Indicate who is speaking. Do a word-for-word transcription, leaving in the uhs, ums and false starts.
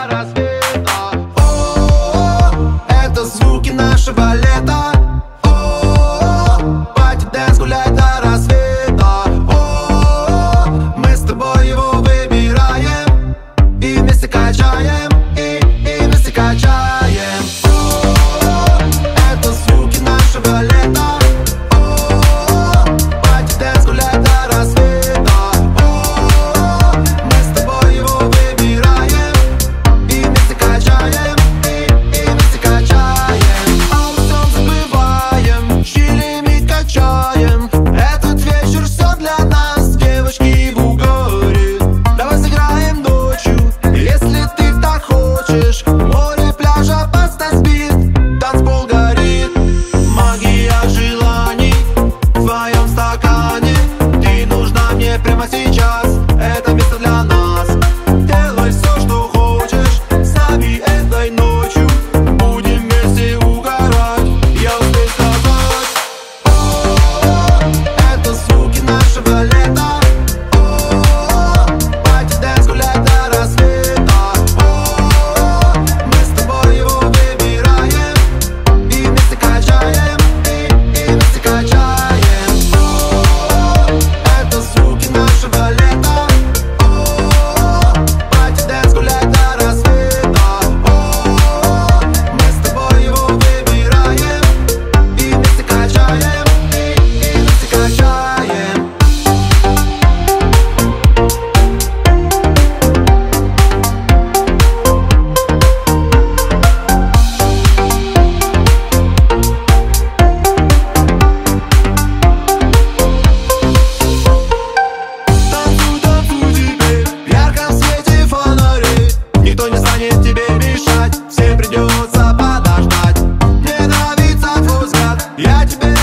Speaker 1: до рассвета. О, это звуки нашего лета. О, пати дэнс, гуляй до рассвета. О, мы с тобой его выбираем и вместе качаем, и, и вместе качаем. О, это звуки нашего лета. О, пати дэнс, гуляй до рассвета. О, мы с тобой его выбираем и вместе качаем, и, и вместе качаем. Обо всем забываем, чилим и качаем. Этот вечер все для нас, девочки в угоре. Давай сыграем ночью, если ты так хочешь. Море, пляжа, подстанцбит, танцпол горит. Магия желаний в твоем стакане. Ты нужна мне прямо сейчас, это место для нас. Делай все, что хочешь с нами этой ночью. Будем вместе угорать, я успею сказать. О, это звуки нашего лета. О, пати дэнс, гуляй до рассвета. О, мы с тобой его выбираем и вместе качаем, и, и вместе качаем. О, это звуки нашего лета. О, пати дэнс, гуляй до рассвета. О, мы с тобой его выбираем и вместе качаем, и, и вместе качаем. Танцуй, танцуй теперь в ярком свете фонарей. Никто не станет тебе мешать, всем придется подождать. Мне нравится твой взгляд, я тебе